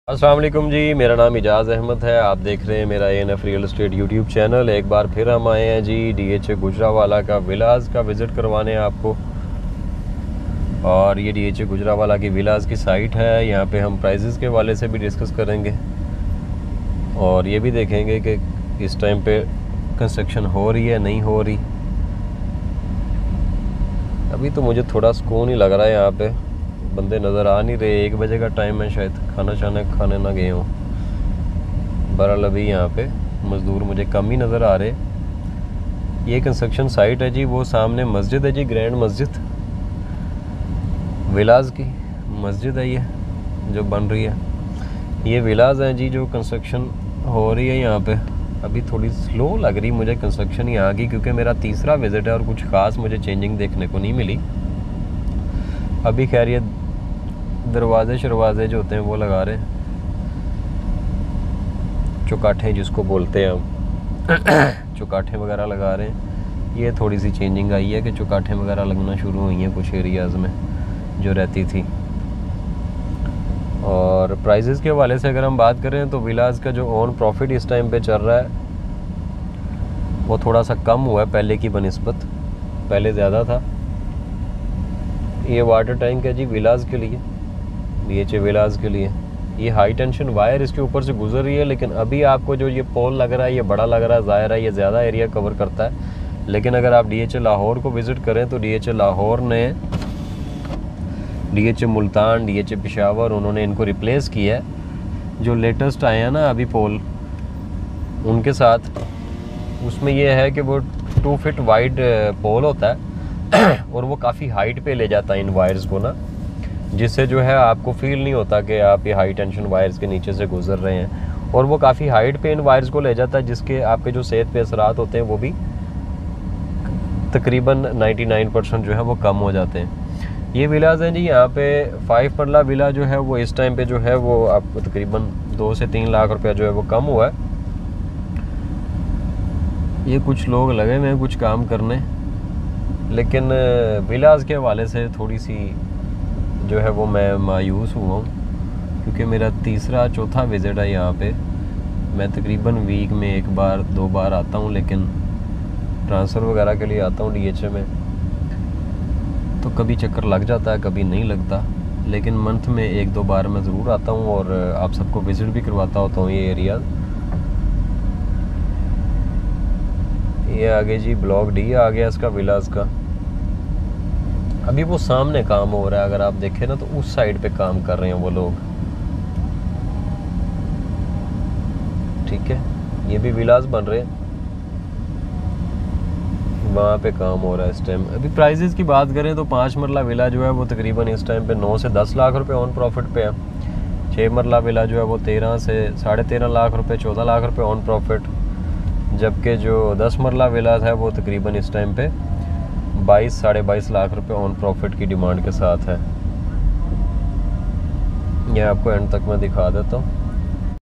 अस्सलाम वालेकुम जी, मेरा नाम इजाज़ अहमद है। आप देख रहे हैं मेरा ANF real estate YouTube channel. एक बार फिर हम आए हैं जी DHA गुजरावाला का विलास का विज़िट करवाने आपको। और ये DHA गुजरावाला की विलास की साइट है। यहाँ पे हम प्राइसेस के वाले से भी डिस्कस करेंगे और ये भी देखेंगे कि इस टाइम पे कंस्ट्रक्शन हो रही है नहीं हो रही। अभी तो मुझे थोड़ा सुकून ही लग रहा है, यहाँ पे बंदे नज़र आ नहीं रहे। 1 बजे का टाइम है, शायद खाना शाना खाने ना गए हों। बहरहाल अभी यहाँ पे मज़दूर मुझे कम ही नज़र आ रहे। ये कंस्ट्रक्शन साइट है जी, वो सामने मस्जिद है जी, ग्रैंड मस्जिद विलास की मस्जिद है ये जो बन रही है। ये विलास हैं जी जो कंस्ट्रक्शन हो रही है यहाँ पे। अभी थोड़ी स्लो लग रही मुझे कंस्ट्रक्शन यहाँ की, क्योंकि मेरा तीसरा विज़िट है और कुछ ख़ास मुझे चेंजिंग देखने को नहीं मिली। अभी खैर ये दरवाजे शरवाजे जो होते हैं वो लगा रहे हैं, चौकाठे जिसको बोलते हैं हम चौकाठे वगैरह लगा रहे हैं। ये थोड़ी सी चेंजिंग आई है कि चौकाठे वगैरह लगना शुरू हुई हैं कुछ एरियाज़ में जो रहती थी। और प्राइसेस के हवाले से अगर हम बात करें तो विलास का जो ऑन प्रॉफिट इस टाइम पे चल रहा है वो थोड़ा सा कम हुआ है पहले की बनिस्बत, पहले ज़्यादा था। ये वाटर टैंक है जी विलास के लिए, DHA विलास के लिए। ये हाई टेंशन वायर इसके ऊपर से गुजर रही है, लेकिन अभी आपको जो ये पोल लग रहा है ये बड़ा लग रहा है, ज़ाहिर है ये ज़्यादा एरिया कवर करता है। लेकिन अगर आप DHA लाहौर को विज़िट करें तो DHA लाहौर ने, DHA मुल्तान, DHA पेशावर, उन्होंने इनको रिप्लेस किया है। जो लेटेस्ट आए हैं ना अभी पोल उनके साथ, उसमें यह है कि वो 2 फीट वाइड पोल होता है और वो काफ़ी हाइट पे ले जाता है इन वायर्स को ना, जिससे जो है आपको फील नहीं होता कि आप ये हाई टेंशन वायर्स के नीचे से गुजर रहे हैं। और वो काफ़ी हाइट पे इन वायर्स को ले जाता है, जिसके आपके जो सेहत पे असरात होते हैं वो भी तकरीबन 99% जो है वो कम हो जाते हैं। ये विलाज हैं जी, यहाँ पे 5 मरला विला जो है वो इस टाइम पे जो है वो आपको तकरीबन 2 से 3 लाख रुपया जो है वो कम हुआ है। ये कुछ लोग लगे हुए हैं कुछ काम करने, लेकिन विलाज के हवाले से थोड़ी सी जो है वो मैं मायूस हुआ हूँ, क्योंकि मेरा तीसरा चौथा विज़िट है यहाँ पे। मैं तकरीबन वीक में 1 बार 2 बार आता हूँ, लेकिन ट्रांसफ़र वगैरह के लिए आता हूँ DHA में, तो कभी चक्कर लग जाता है कभी नहीं लगता। लेकिन मंथ में 1-2 बार मैं ज़रूर आता हूँ और आप सबको विज़िट भी करवाता होता हूँ ये एरिया। ये आगे जी ब्लॉक D आ गया इसका विलास का। अभी वो सामने काम हो रहा है, अगर आप देखें ना तो उस साइड पे काम कर रहे हैं वो लोग, ठीक है। ये भी विलास बन रहे हैं, वहाँ पे काम हो रहा है इस टाइम। अभी प्राइसेस की बात करें तो 5 मरला विला जो है वो तकरीबन इस टाइम पे 9 से 10 लाख रुपए ऑन प्रॉफिट पे है। 6 मरला विला जो है वो 13 से 13.5 लाख रुपए, 14 लाख रुपए ऑन प्रॉफिट। जबकि जो 10 मरला विला है वो तकरीबन इस टाइम पे 22 साढ़े 22 लाख रुपए ऑन प्रॉफिट की डिमांड के साथ है। यह आपको एंड तक मैं दिखा देता हूँ।